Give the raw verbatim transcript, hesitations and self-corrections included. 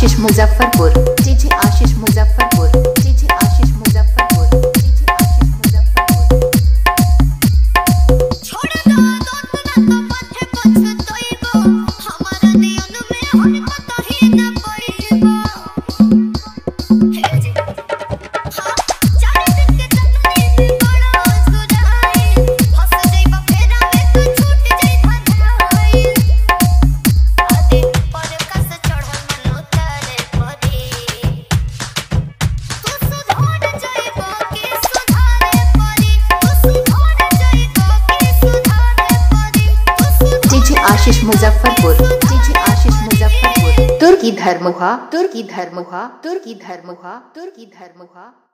आशीष Muzaffarpur, DJ Ashish Muzaffarpur, DJ Ashish Muzaffarpur, DJ Ashish Muzaffarpur. छोड़ दो दोस्त ना तो पथे पछताइबो, हमारा दियन में हम पता ही न पाइबो। हे जी हां चार दिन के चतनी में बड़ा सुधाई, फंस जाइबा फेरा में तू छूट जाई धधाई। आदि पर कस चढ़ल मन उतारे पड़ी, तू सुधार जाइबा के सुधारे पड़ी, तू सुधार जाइबा के सुधारे पड़ी। DJ Ashish Muzaffarpur, DJ Ashish Muzaffarpur. तुर्की धर्महा, तुर्की धर्महा, तुर्की धर्महा, तुर्की धर्महा।